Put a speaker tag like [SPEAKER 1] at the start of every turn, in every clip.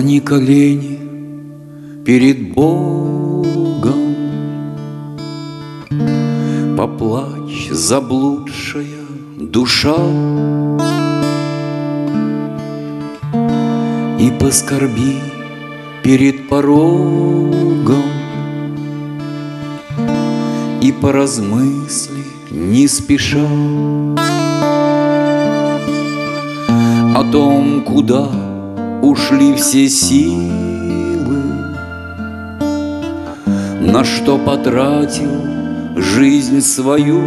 [SPEAKER 1] Склони колени перед Богом, поплачь, заблудшая душа, и поскорби перед порогом, и поразмысли не спеша о том, куда ушли все силы, на что потратил жизнь свою,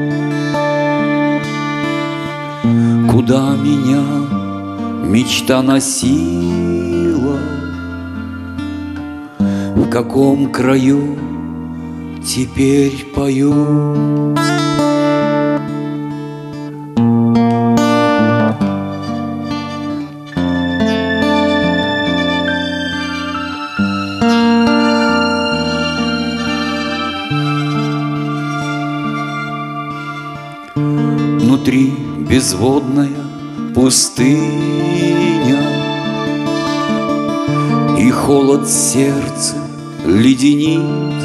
[SPEAKER 1] куда меня мечта носила, в каком краю теперь пою. Внутри безводная пустыня, и холод сердца леденит,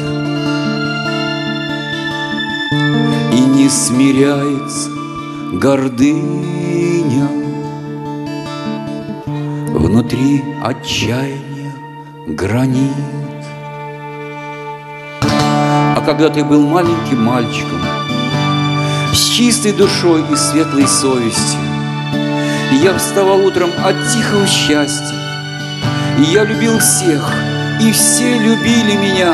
[SPEAKER 1] и не смиряется гордыня, внутри отчаяния гранит. А когда ты был маленьким мальчиком, с чистой душой и светлой совестью, и я вставал утром от тихого счастья, и я любил всех, и все любили меня.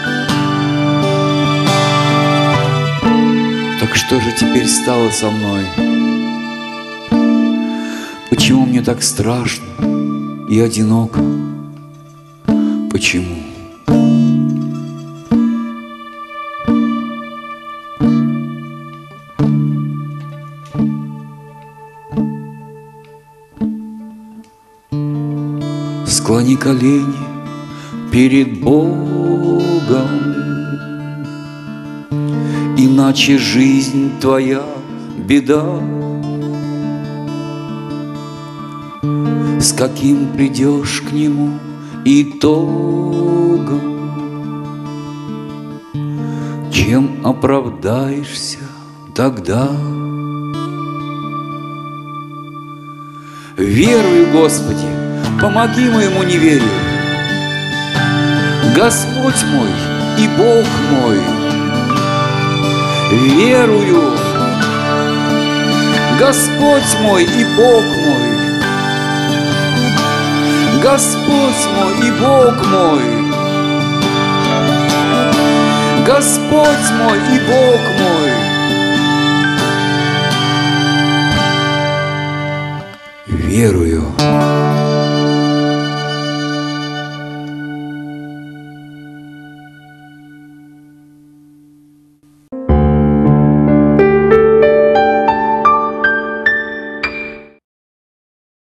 [SPEAKER 1] Так что же теперь стало со мной? Почему мне так страшно и одиноко? Почему? Склони колени перед Богом, иначе жизнь твоя беда. С каким придешь к Нему итогом, чем оправдаешься тогда? Верую, Господи, помоги моему неверию. Господь мой и Бог мой, верую. Господь мой и Бог мой, Господь мой и Бог мой, Господь мой и Бог мой. Верую.